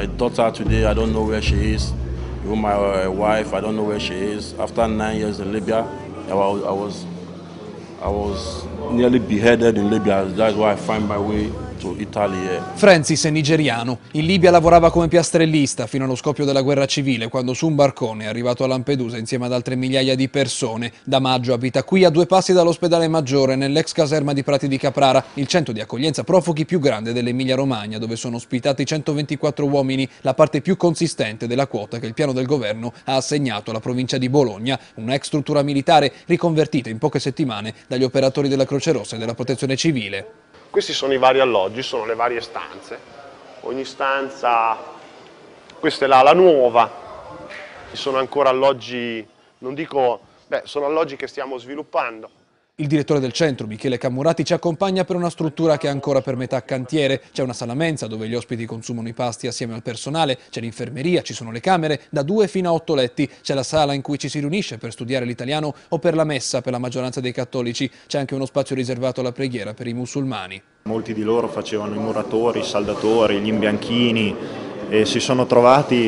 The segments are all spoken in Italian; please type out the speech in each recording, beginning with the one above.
daughter today, I don't know where she is. Even my wife, I don't know where she is. After 9 years in Libya, I was nearly beheaded in Libya. That's why I find my way to Italy. Francis è nigeriano. In Libia lavorava come piastrellista fino allo scoppio della guerra civile, quando su un barcone è arrivato a Lampedusa insieme ad altre migliaia di persone. Da maggio abita qui a 2 passi dall'ospedale Maggiore, nell'ex caserma di Prati di Caprara, il centro di accoglienza profughi più grande dell'Emilia Romagna, dove sono ospitati 124 uomini, la parte più consistente della quota che il piano del governo ha assegnato alla provincia di Bologna, una ex struttura militare riconvertita in poche settimane dagli operatori della Croce Rossa e della Protezione Civile. Questi sono i vari alloggi, sono le varie stanze. Ogni stanza, questa è la nuova, ci sono ancora alloggi, non dico, sono alloggi che stiamo sviluppando. Il direttore del centro, Michele Cammurati, ci accompagna per una struttura che è ancora per metà cantiere. C'è una sala mensa dove gli ospiti consumano i pasti assieme al personale, c'è l'infermeria, ci sono le camere, da 2 fino a 8 letti, c'è la sala in cui ci si riunisce per studiare l'italiano o per la messa per la maggioranza dei cattolici, c'è anche uno spazio riservato alla preghiera per i musulmani. Molti di loro facevano i muratori, i saldatori, gli imbianchini e si sono trovati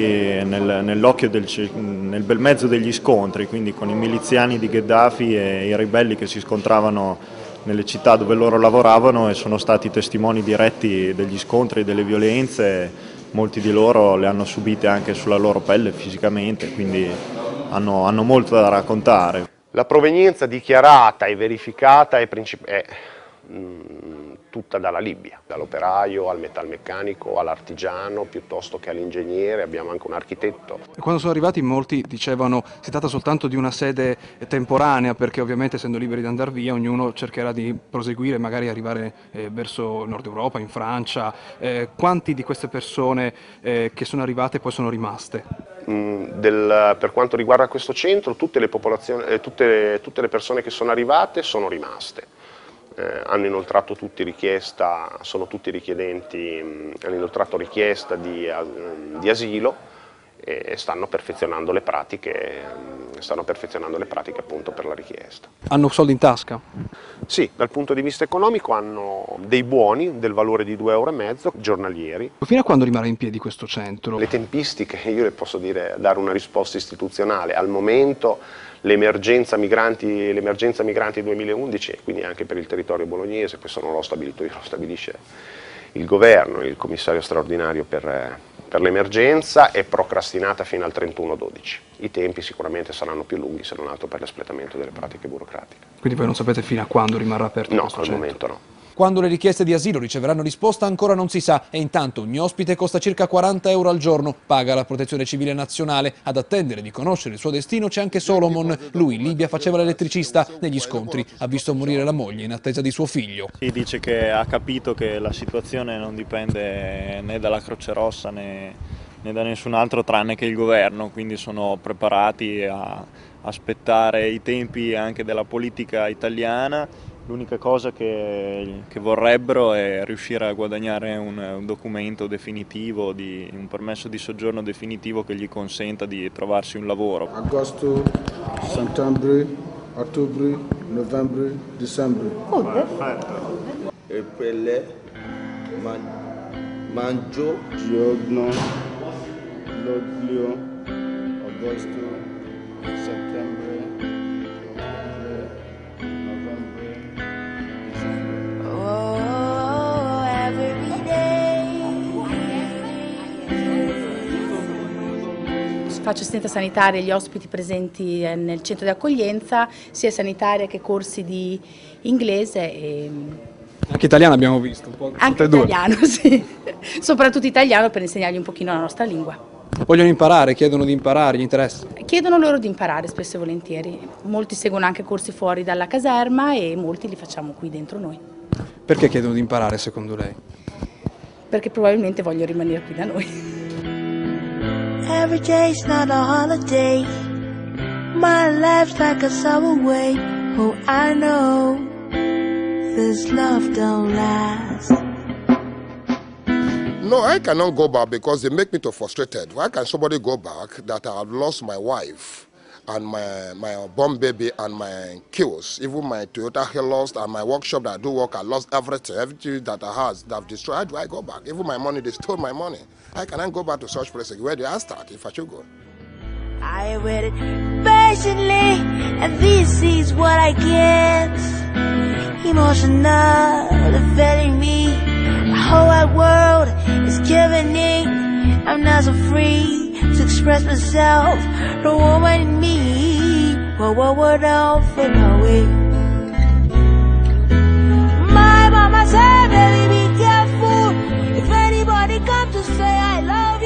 nel bel mezzo degli scontri, quindi con i miliziani di Gheddafi e i ribelli che si scontravano nelle città dove loro lavoravano e sono stati testimoni diretti degli scontri e delle violenze. Molti di loro le hanno subite anche sulla loro pelle fisicamente, quindi hanno molto da raccontare. La provenienza dichiarata e verificata è tutta dalla Libia, dall'operaio al metalmeccanico all'artigiano piuttosto che all'ingegnere, abbiamo anche un architetto. Quando sono arrivati molti dicevano si tratta soltanto di una sede temporanea, perché ovviamente essendo liberi di andare via ognuno cercherà di proseguire, magari arrivare verso Nord Europa, in Francia. Quanti di queste persone che sono arrivate poi sono rimaste? Per quanto riguarda questo centro, tutte le persone che sono arrivate sono rimaste. Hanno inoltrato tutti richiesta, sono tutti richiedenti, hanno inoltrato richiesta di asilo e stanno perfezionando le pratiche appunto per la richiesta. Hanno soldi in tasca? Sì, dal punto di vista economico hanno dei buoni del valore di 2,5 euro giornalieri. Fino a quando rimarrà in piedi questo centro? Le tempistiche, io le posso dare una risposta istituzionale. Al momento l'emergenza migranti 2011, quindi anche per il territorio bolognese, questo non l'ho stabilito io, lo stabilisce il governo, il commissario straordinario per l'emergenza, è procrastinata fino al 31/12. I tempi sicuramente saranno più lunghi se non altro per l'espletamento delle pratiche burocratiche. Quindi voi non sapete fino a quando rimarrà aperto questo centro? No, al momento no. Quando le richieste di asilo riceveranno risposta ancora non si sa e intanto ogni ospite costa circa 40 euro al giorno, paga la Protezione Civile Nazionale. Ad attendere di conoscere il suo destino c'è anche Solomon, lui in Libia faceva l'elettricista, negli scontri ha visto morire la moglie in attesa di suo figlio. Si dice che ha capito che la situazione non dipende né dalla Croce Rossa né da nessun altro tranne che il governo, quindi sono preparati a aspettare i tempi anche della politica italiana. L'unica cosa che vorrebbero è riuscire a guadagnare un documento definitivo, un permesso di soggiorno definitivo che gli consenta di trovarsi un lavoro. Agosto, settembre, ottobre, novembre, dicembre. Oh, perfetto. Aprile, maggio, giugno, luglio, agosto, settembre. Faccio assistenza sanitaria agli ospiti presenti nel centro di accoglienza, sia sanitaria che corsi di inglese. Anche italiano abbiamo visto, un po'. Anche italiano, sì. Soprattutto italiano per insegnargli un pochino la nostra lingua. Vogliono imparare, chiedono di imparare, gli interessa? Chiedono loro di imparare spesso e volentieri. Molti seguono anche corsi fuori dalla caserma e molti li facciamo qui dentro noi. Perché chiedono di imparare secondo lei? Perché probabilmente vogliono rimanere qui da noi. Every day's not a holiday. My life's like a subway. Oh, I know this love don't last. No, I cannot go back because they make me too frustrated. Why can somebody go back that I have lost my wife? and my born baby and my kills, even my Toyota Hilux and my workshop that I do work, I lost everything that I had, that I've destroyed. How do I go back? Even my money, they stole my money. How can I go back to such places? Where do I start if I should go? I waited patiently, and this is what I get. Emotional, defending me. The whole wide world is giving in. I'm not so free to express myself. The woman in me, what don't feel my way. My mama said, baby, be careful. If anybody comes to say I love you,